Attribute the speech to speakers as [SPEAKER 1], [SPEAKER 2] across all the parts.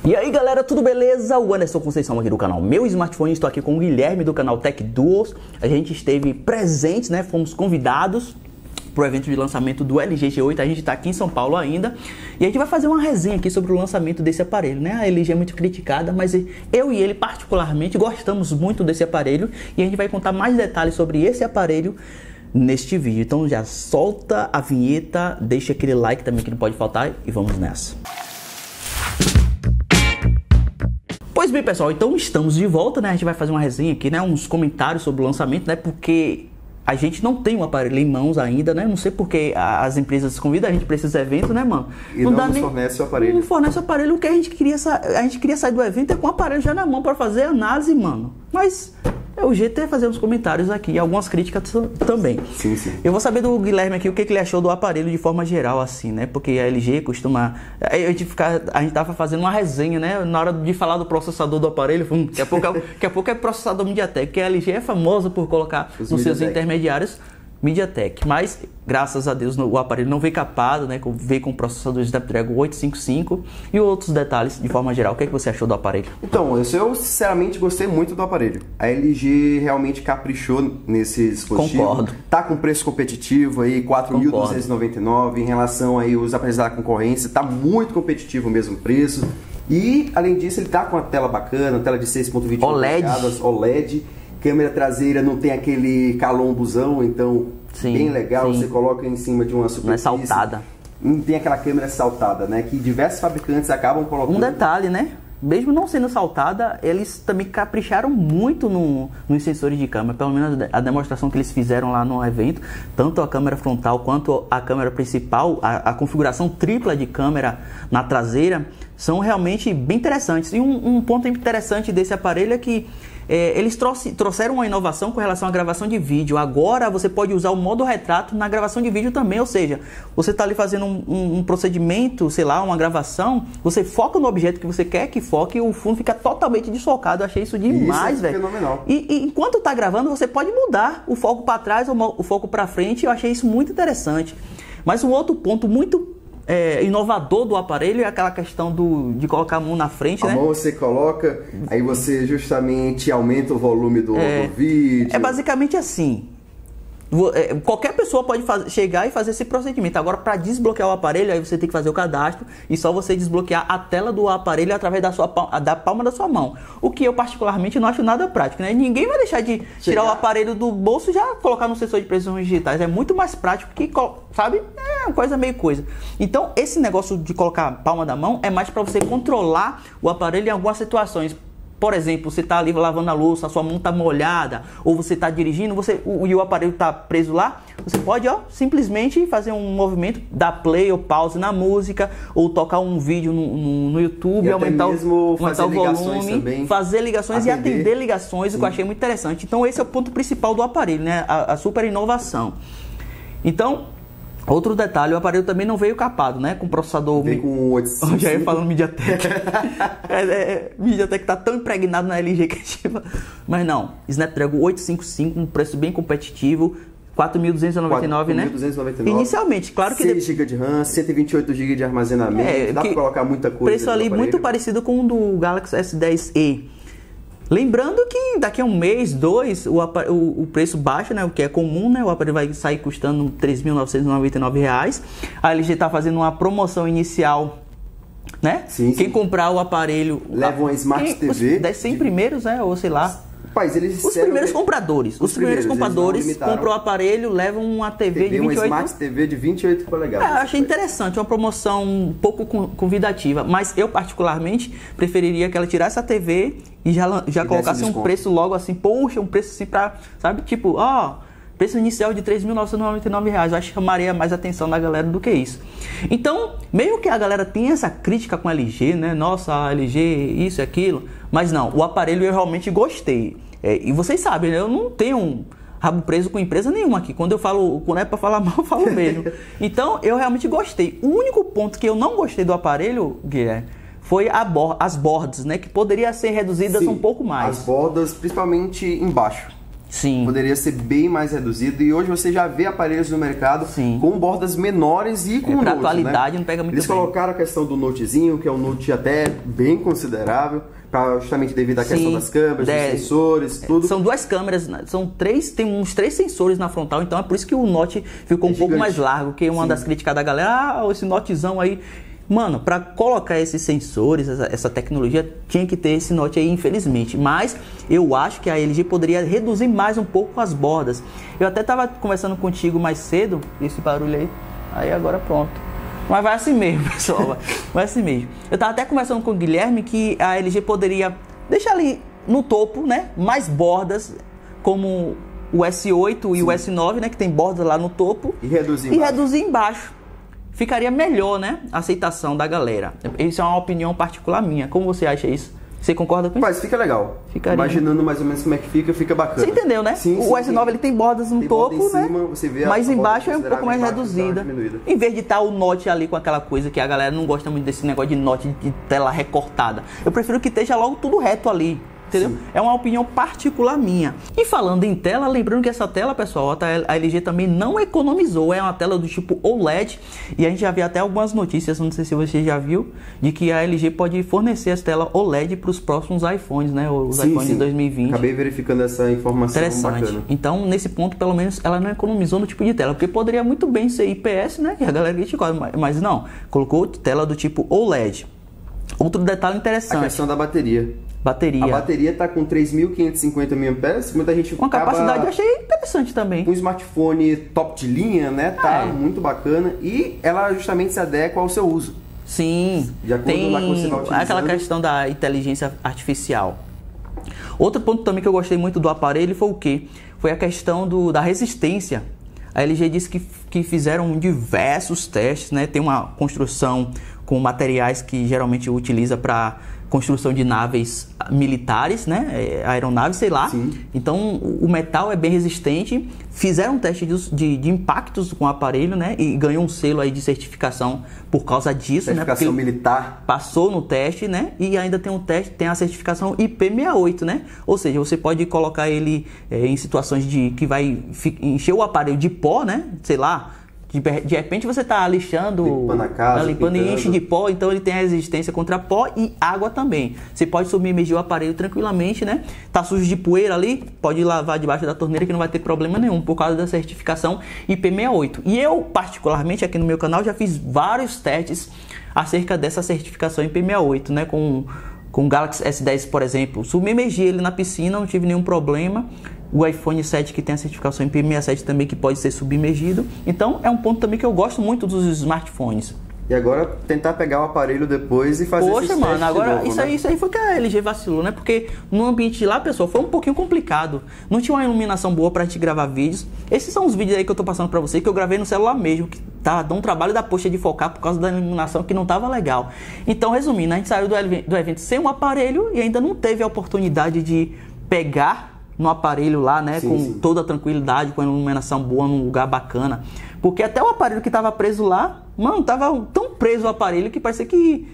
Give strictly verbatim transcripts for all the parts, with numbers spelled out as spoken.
[SPEAKER 1] E aí galera, tudo beleza? O Anderson Conceição aqui do canal Meu Smartphone. Estou aqui com o Guilherme do canal Tech Duos. A gente esteve presentes, né? Fomos convidados para o evento de lançamento do L G G oito. A gente está aqui em São Paulo ainda. E a gente vai fazer uma resenha aqui sobre o lançamento desse aparelho, né? A L G é muito criticada, mas eu e ele particularmente gostamos muito desse aparelho. E a gente vai contar mais detalhes sobre esse aparelho neste vídeo. Então já solta a vinheta, deixa aquele like também que não pode faltar e vamos nessa. Pois bem, pessoal, então estamos de volta, né? A gente vai fazer uma resenha aqui, né? Uns comentários sobre o lançamento, né? Porque a gente não tem um aparelho em mãos ainda, né? Não sei porque as empresas convidam a gente para esses eventos, né, mano?
[SPEAKER 2] E não, não dá nos nem... fornece o aparelho.
[SPEAKER 1] Não fornece o aparelho. O que a gente queria, sa... a gente queria sair do evento é com o aparelho já na mão para fazer análise, mano. Mas é o jeito é fazer uns comentários aqui, algumas críticas também.
[SPEAKER 2] Sim, sim.
[SPEAKER 1] Eu vou saber do Guilherme aqui o que, que ele achou do aparelho de forma geral, assim, né? Porque a L G costuma... A gente, fica... a gente tava fazendo uma resenha, né? Na hora de falar do processador do aparelho, hum, daqui, a pouco é... daqui a pouco é processador MediaTek, porque a L G é famosa por colocar Os nos seus intermediários MediaTek, mas graças a Deus o aparelho não veio capado, né? Veio com o processador Snapdragon oitocentos e cinquenta e cinco e outros detalhes de forma geral. O que, é que você achou do aparelho?
[SPEAKER 2] Então, eu, eu sinceramente gostei muito do aparelho. A L G realmente caprichou nesse dispositivo.
[SPEAKER 1] Concordo.
[SPEAKER 2] Tá com preço competitivo aí, quatro mil duzentos e noventa e nove em relação aí aos aparelhos da concorrência, tá muito competitivo o mesmo preço. E além disso, ele tá com uma tela bacana, tela de seis ponto vinte e oito polegadas, O L E D. Câmera traseira não tem aquele calombozão, então sim, bem legal, sim. Você coloca em cima de uma superfície.
[SPEAKER 1] Não é saltada.
[SPEAKER 2] Não tem aquela câmera saltada, né? Que diversos fabricantes acabam colocando.
[SPEAKER 1] Um detalhe, né? Mesmo não sendo saltada, eles também capricharam muito no, nos sensores de câmera. Pelo menos a demonstração que eles fizeram lá no evento, tanto a câmera frontal quanto a câmera principal, a, a configuração tripla de câmera na traseira, são realmente bem interessantes. E um, um ponto interessante desse aparelho é que É, eles trouxe, trouxeram uma inovação com relação à gravação de vídeo. Agora você pode usar o modo retrato na gravação de vídeo também, ou seja, você está ali fazendo um, um, um procedimento, sei lá, uma gravação, você foca no objeto que você quer que foque e o fundo fica totalmente desfocado. Eu achei isso demais, velho.
[SPEAKER 2] Isso é fenomenal.
[SPEAKER 1] E, e enquanto está gravando, você pode mudar o foco para trás ou o foco para frente. Eu achei isso muito interessante. Mas um outro ponto muito É, inovador do aparelho é aquela questão do, de colocar a mão na frente,
[SPEAKER 2] a
[SPEAKER 1] né?
[SPEAKER 2] A mão você coloca, aí você justamente aumenta o volume do, é, do vídeo.
[SPEAKER 1] É basicamente assim. Qualquer pessoa pode fazer, chegar e fazer esse procedimento. Agora, para desbloquear o aparelho, aí você tem que fazer o cadastro e só você desbloquear a tela do aparelho através da, sua, da palma da sua mão. O que eu particularmente não acho nada prático, né? Ninguém vai deixar de chegar. Tirar o aparelho do bolso e já colocar no sensor de precisões digitais. É muito mais prático que, sabe? É uma coisa meio coisa. Então, esse negócio de colocar a palma da mão é mais para você controlar o aparelho em algumas situações. Por exemplo, você está ali lavando a louça, a sua mão está molhada, ou você está dirigindo você, o, e o aparelho está preso lá, você pode ó, simplesmente fazer um movimento, dar play ou pause na música, ou tocar um vídeo no, no, no YouTube,
[SPEAKER 2] e
[SPEAKER 1] aumentar, o, aumentar o volume,
[SPEAKER 2] também,
[SPEAKER 1] fazer ligações
[SPEAKER 2] atender.
[SPEAKER 1] e atender ligações, Sim. O que eu achei muito interessante. Então esse é o ponto principal do aparelho, né? a, a super inovação. Então, outro detalhe, o aparelho também não veio capado, né? Com processador...
[SPEAKER 2] Veio com oitocentos.
[SPEAKER 1] Já ia falando MediaTek. é, é, MediaTek tá tão impregnado na L G que tipo... Mas não, Snapdragon oitocentos e cinquenta e cinco, um preço bem competitivo, quatro mil duzentos e noventa e nove, né?
[SPEAKER 2] quatro mil duzentos e noventa e nove.
[SPEAKER 1] Inicialmente, claro que...
[SPEAKER 2] seis gigas de RAM, cento e vinte e oito gigas de armazenamento, é, dá pra colocar muita coisa.
[SPEAKER 1] Preço ali muito parecido com o do Galaxy S dez e. Lembrando que daqui a um mês, dois, o, o, o preço baixa, né? O que é comum, né? O aparelho vai sair custando três mil novecentos e noventa e nove reais. A L G está fazendo uma promoção inicial, né?
[SPEAKER 2] Sim,
[SPEAKER 1] Quem
[SPEAKER 2] sim.
[SPEAKER 1] comprar o aparelho...
[SPEAKER 2] Leva uma Smart
[SPEAKER 1] quem,
[SPEAKER 2] T V.
[SPEAKER 1] Os dez, cem primeiros, né? Ou sei lá...
[SPEAKER 2] Rapaz, eles
[SPEAKER 1] os primeiros compradores. Os, os primeiros, primeiros compradores compram o aparelho, levam uma T V, T V de vinte e oito...
[SPEAKER 2] Uma Smart T V de vinte e oito polegadas.
[SPEAKER 1] É, eu achei interessante, uma promoção um pouco convidativa. Mas eu, particularmente, preferiria que ela tirasse a T V e já, já e colocasse um preço logo assim. Poxa, um preço assim pra... Sabe? Tipo, ó... Preço inicial de três mil novecentos e noventa e nove reais. Eu acho que chamaria mais atenção da galera do que isso. Então, meio que a galera tem essa crítica com a L G, né? Nossa, a L G, isso e aquilo. Mas não, o aparelho eu realmente gostei. É, e vocês sabem, né? Eu não tenho um rabo preso com empresa nenhuma aqui. Quando eu falo, quando é pra falar mal, eu falo mesmo. Então, eu realmente gostei. O único ponto que eu não gostei do aparelho, Guilherme, foi a bor as bordas, né? Que poderia ser reduzidas Sim, um pouco mais.
[SPEAKER 2] As bordas, principalmente embaixo.
[SPEAKER 1] Sim.
[SPEAKER 2] Poderia ser bem mais reduzido. E hoje você já vê aparelhos no mercado
[SPEAKER 1] Sim.
[SPEAKER 2] com bordas menores e com
[SPEAKER 1] é,
[SPEAKER 2] Note,
[SPEAKER 1] atualidade
[SPEAKER 2] né?
[SPEAKER 1] não pega muito
[SPEAKER 2] Eles
[SPEAKER 1] bem.
[SPEAKER 2] colocaram a questão do Notezinho, que é um Note até bem considerável, pra, justamente devido à questão
[SPEAKER 1] Sim,
[SPEAKER 2] das câmeras,
[SPEAKER 1] de...
[SPEAKER 2] dos sensores, tudo.
[SPEAKER 1] São duas câmeras, são três, tem uns três sensores na frontal, então é por isso que o Note ficou
[SPEAKER 2] é
[SPEAKER 1] um
[SPEAKER 2] gigante.
[SPEAKER 1] pouco mais largo, que uma Sim. das críticas da galera, ah, esse Notezão aí. Mano, para colocar esses sensores, essa, essa tecnologia, tinha que ter esse Note aí, infelizmente. Mas eu acho que a L G poderia reduzir mais um pouco as bordas. Eu até tava conversando contigo mais cedo, esse barulho aí, aí agora pronto. Mas vai assim mesmo, pessoal, vai assim mesmo. Eu tava até conversando com o Guilherme que a L G poderia deixar ali no topo, né, mais bordas, como o S oito Sim. e o S nove, né, que tem bordas lá no topo.
[SPEAKER 2] E reduzir
[SPEAKER 1] e
[SPEAKER 2] embaixo.
[SPEAKER 1] reduzir embaixo. Ficaria melhor, né, a aceitação da galera. Isso é uma opinião particular minha. Como você acha isso? Você concorda com isso?
[SPEAKER 2] Mas fica legal.
[SPEAKER 1] Ficaria.
[SPEAKER 2] Imaginando mais ou menos como é que fica, fica bacana.
[SPEAKER 1] Você entendeu, né?
[SPEAKER 2] Sim,
[SPEAKER 1] o
[SPEAKER 2] sim,
[SPEAKER 1] S nove
[SPEAKER 2] sim.
[SPEAKER 1] ele tem bordas no
[SPEAKER 2] tem
[SPEAKER 1] topo,
[SPEAKER 2] borda em
[SPEAKER 1] né?
[SPEAKER 2] cima, você vê a
[SPEAKER 1] mas embaixo é um pouco mais
[SPEAKER 2] embaixo,
[SPEAKER 1] reduzida. Em vez de estar o Note ali com aquela coisa que a galera não gosta muito desse negócio de Note de tela recortada. Eu prefiro que esteja logo tudo reto ali. Entendeu? Sim. É uma opinião particular minha. E falando em tela, lembrando que essa tela, pessoal, a L G também não economizou. É uma tela do tipo O L E D. E a gente já viu até algumas notícias, não sei se você já viu, de que a L G pode fornecer as telas O L E D para os próximos iPhones, né? Os sim, iPhones sim. de dois mil e vinte.
[SPEAKER 2] Acabei verificando essa informação.
[SPEAKER 1] Interessante.
[SPEAKER 2] Bacana.
[SPEAKER 1] Então, nesse ponto, pelo menos, ela não economizou no tipo de tela. Porque poderia muito bem ser I P S, né? E a galera criticou. Mas não, colocou tela do tipo O L E D. Outro detalhe interessante.
[SPEAKER 2] A questão da bateria.
[SPEAKER 1] Bateria.
[SPEAKER 2] A bateria está com três mil quinhentos e cinquenta miliampères-hora. Muita gente
[SPEAKER 1] Uma capacidade eu achei interessante também.
[SPEAKER 2] Um smartphone top de linha, né? Tá é. muito bacana. E ela justamente se adequa ao seu uso.
[SPEAKER 1] Sim.
[SPEAKER 2] De acordo
[SPEAKER 1] tem
[SPEAKER 2] com o que você vai utilizando.
[SPEAKER 1] Aquela questão da inteligência artificial. Outro ponto também que eu gostei muito do aparelho foi o quê? Foi a questão do, da resistência. A L G disse que, que fizeram diversos testes, né? Tem uma construção com materiais que geralmente utiliza para construção de naves militares, né? Aeronaves, sei lá.
[SPEAKER 2] Sim.
[SPEAKER 1] Então, o metal é bem resistente. Fizeram um teste de, de, de impactos com o aparelho, né? E ganhou um selo aí de certificação por causa disso,
[SPEAKER 2] certificação
[SPEAKER 1] né?
[SPEAKER 2] militar.
[SPEAKER 1] Passou no teste, né? E ainda tem um teste, tem a certificação I P sessenta e oito, né? Ou seja, você pode colocar ele é, em situações de que vai encher o aparelho de pó, né? Sei lá. De repente você está lixando,
[SPEAKER 2] limpando a casa,
[SPEAKER 1] tá limpando
[SPEAKER 2] pintando.
[SPEAKER 1] E enche de pó, então ele tem a resistência contra pó e água também. Você pode submergir o aparelho tranquilamente, né? Tá sujo de poeira ali, pode lavar debaixo da torneira que não vai ter problema nenhum, por causa da certificação I P sessenta e oito. E eu, particularmente, aqui no meu canal, já fiz vários testes acerca dessa certificação I P sessenta e oito, né? Com, com o Galaxy S dez, por exemplo. Submergi ele na piscina, não tive nenhum problema. O iPhone sete que tem a certificação I P sessenta e sete também, que pode ser submergido. Então é um ponto também que eu gosto muito dos smartphones.
[SPEAKER 2] E agora tentar pegar o aparelho depois e fazer
[SPEAKER 1] Poxa,
[SPEAKER 2] esses
[SPEAKER 1] mano,
[SPEAKER 2] testes
[SPEAKER 1] agora
[SPEAKER 2] de novo,
[SPEAKER 1] isso,
[SPEAKER 2] né?
[SPEAKER 1] aí, isso aí foi que a L G vacilou, né? Porque no ambiente lá, pessoal, foi um pouquinho complicado. Não tinha uma iluminação boa pra gente gravar vídeos. Esses são os vídeos aí que eu tô passando pra vocês, que eu gravei no celular mesmo, que tá dando um trabalho da poxa de focar por causa da iluminação que não tava legal. Então, resumindo, a gente saiu do, do evento sem um aparelho e ainda não teve a oportunidade de pegar no aparelho lá, né,
[SPEAKER 2] sim,
[SPEAKER 1] com
[SPEAKER 2] sim.
[SPEAKER 1] toda a tranquilidade, com a iluminação boa, num lugar bacana. Porque até o aparelho que tava preso lá, mano, tava tão preso o aparelho que parecia que...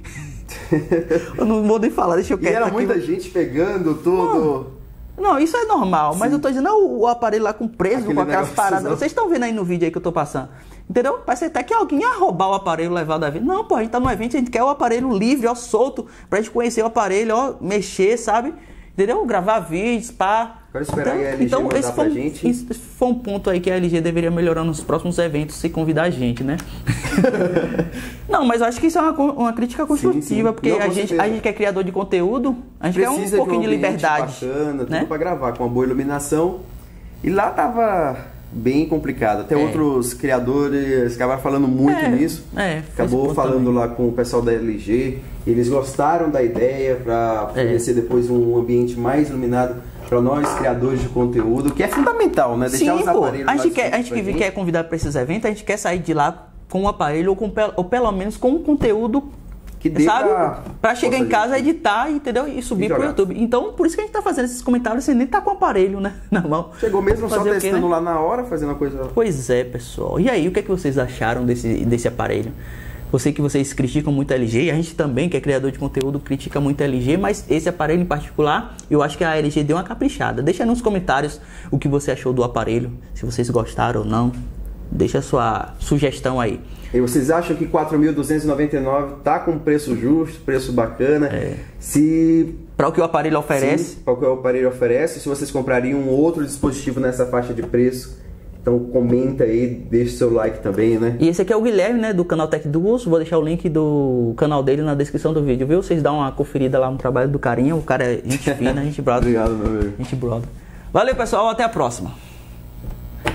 [SPEAKER 1] eu não vou nem falar, deixa eu quieto.
[SPEAKER 2] E era
[SPEAKER 1] aqui.
[SPEAKER 2] muita gente pegando tudo...
[SPEAKER 1] Mano, não, isso é normal, sim. Mas eu tô dizendo, o, o aparelho lá com preso, Aquele com aquelas paradas. Não. Vocês estão vendo aí no vídeo aí que eu tô passando. Entendeu? Parece até que alguém ia roubar o aparelho e levar do evento. Não, pô, a gente tá no evento, a gente quer o aparelho livre, ó, solto, pra gente conhecer o aparelho, ó, mexer, sabe? Entendeu? Gravar vídeos, pá.
[SPEAKER 2] Agora esperar então, a L G
[SPEAKER 1] então,
[SPEAKER 2] mandar
[SPEAKER 1] esse
[SPEAKER 2] pra
[SPEAKER 1] foi,
[SPEAKER 2] gente.
[SPEAKER 1] Esse foi um ponto aí que a L G deveria melhorar nos próximos eventos se convidar a gente, né? Não, mas eu acho que isso é uma, uma crítica construtiva, sim, sim. Porque Não, a, gente, a gente que é criador de conteúdo, a gente
[SPEAKER 2] Precisa
[SPEAKER 1] quer um pouquinho de, um de liberdade.
[SPEAKER 2] Bacana, tudo
[SPEAKER 1] né?
[SPEAKER 2] pra gravar, com uma boa iluminação. E lá tava bem complicado. Até é. outros criadores acabaram falando muito
[SPEAKER 1] é,
[SPEAKER 2] nisso.
[SPEAKER 1] É,
[SPEAKER 2] Acabou falando também. lá com o pessoal da L G. Eles gostaram da ideia para fornecer é. depois um ambiente mais iluminado para nós, criadores de conteúdo, que é fundamental, né? Deixar
[SPEAKER 1] Sim,
[SPEAKER 2] os aparelhos
[SPEAKER 1] pô. A gente, quer, a gente que gente. quer convidar para esses eventos, a gente quer sair de lá com o aparelho ou, com, ou pelo menos com um conteúdo
[SPEAKER 2] que dê
[SPEAKER 1] sabe?
[SPEAKER 2] Pra,
[SPEAKER 1] pra chegar em casa, gente. editar, entendeu? E subir pro YouTube. Então, por isso que a gente tá fazendo esses comentários sem nem tá com o aparelho, né? Na mão.
[SPEAKER 2] Chegou mesmo só testando
[SPEAKER 1] quê, né?
[SPEAKER 2] lá na hora, fazendo a coisa...
[SPEAKER 1] Pois é, pessoal. E aí, o que é que vocês acharam desse, desse aparelho? Eu sei que vocês criticam muito a L G, e a gente também, que é criador de conteúdo, critica muito a L G, mas esse aparelho em particular, eu acho que a L G deu uma caprichada. Deixa nos comentários o que você achou do aparelho, se vocês gostaram ou não. Deixa a sua sugestão aí.
[SPEAKER 2] E vocês acham que quatro mil duzentos e noventa e nove tá com preço justo, preço bacana?
[SPEAKER 1] É.
[SPEAKER 2] Se...
[SPEAKER 1] Para o que o aparelho oferece?
[SPEAKER 2] Para o que o aparelho oferece, se vocês comprariam um outro dispositivo nessa faixa de preço. Então comenta aí, deixa o seu like também, né?
[SPEAKER 1] E esse aqui é o Guilherme, né, do canal Tech Duos. Vou deixar o link do canal dele na descrição do vídeo, viu? Vocês dão uma conferida lá no trabalho do carinha. O cara é gente fina, gente brother.
[SPEAKER 2] Obrigado, meu amigo.
[SPEAKER 1] Gente brother. Valeu, pessoal. Até a próxima.